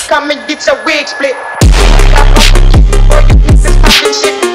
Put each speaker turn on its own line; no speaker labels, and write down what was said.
Come and get your wig split. Or you niggas poppin' shit.